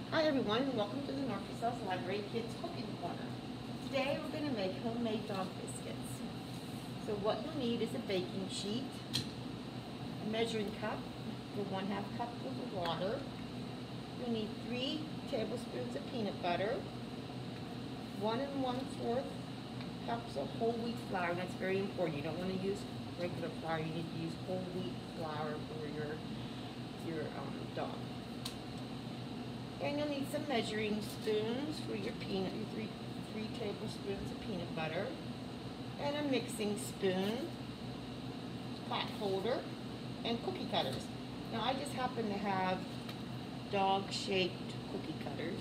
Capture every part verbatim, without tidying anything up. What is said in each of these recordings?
Hi everyone, and welcome to the Norfolk South Library Kids Cooking Corner. Today we're going to make homemade dog biscuits. So what you'll need is a baking sheet, a measuring cup for one half cup of water. You'll need three tablespoons of peanut butter, one and one fourth cups of whole wheat flour. That's very important. You don't want to use regular flour. You need to use whole wheat flour for your your um, dog. And you'll need some measuring spoons for your peanut, your three, three tablespoons of peanut butter, and a mixing spoon, pot holder, and cookie cutters. Now I just happen to have dog-shaped cookie cutters.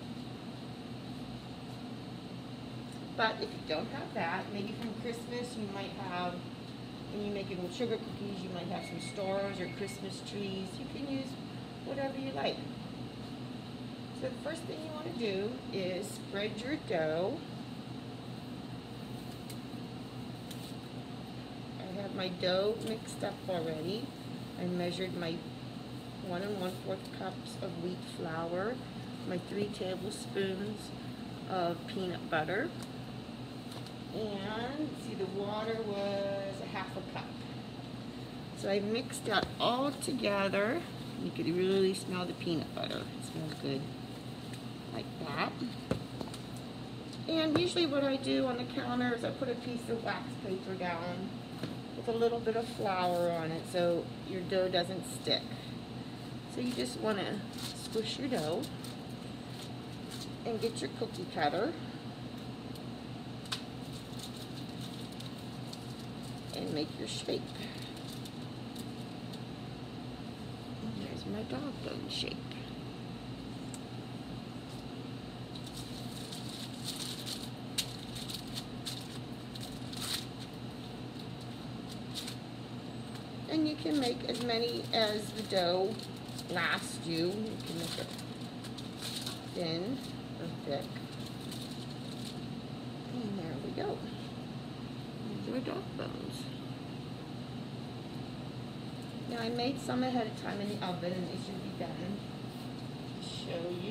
But if you don't have that, maybe from Christmas you might have, when you're making sugar cookies, you might have some stars or Christmas trees. You can use whatever you like. So the first thing you want to do is spread your dough. I have my dough mixed up already. I measured my one and one fourth cups of wheat flour, my three tablespoons of peanut butter, and see, the water was a half a cup. So I mixed that all together. You could really smell the peanut butter. It smells good. Like that. And usually what I do on the counter is I put a piece of wax paper down with a little bit of flour on it so your dough doesn't stick. So you just want to squish your dough and get your cookie cutter and make your shape. And there's my dog bone shape. And you can make as many as the dough lasts you. You can make it thin or thick. And there we go. These are dog bones. Now I made some ahead of time in the oven, and they should be done to show you.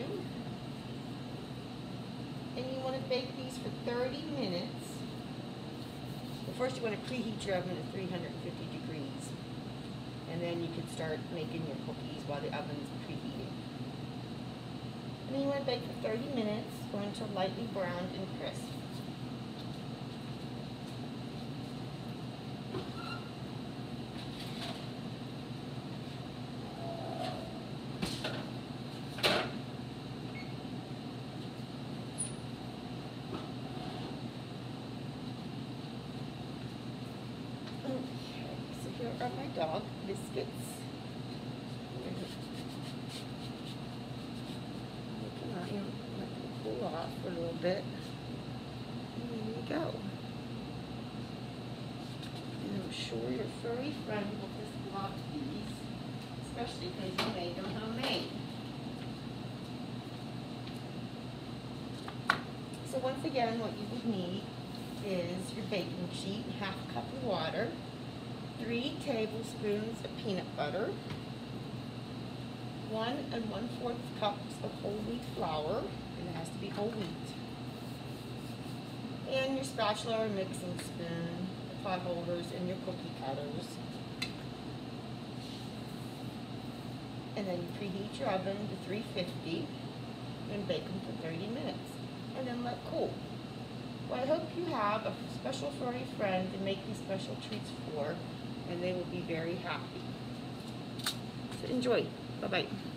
And you want to bake these for thirty minutes. But first you want to preheat your oven at three hundred fifty degrees. And then you can start making your cookies while the oven's preheating. And then you want to bake for thirty minutes or until lightly browned and crisp. Here are my dog biscuits. Come on, you let them cool off for a little bit. And there you go. And I'm sure your furry friend will just love these, especially because you made them homemade. So once again, what you would need is your baking sheet, half a cup of water, three tablespoons of peanut butter, one and one fourth cups of whole wheat flour, and it has to be whole wheat, and your spatula or mixing spoon, the pot holders, and your cookie cutters. And then you preheat your oven to three fifty and bake them for thirty minutes, and then let cool. Well, I hope you have a special furry friend to make these special treats for, and they will be very happy. So enjoy. Bye-bye.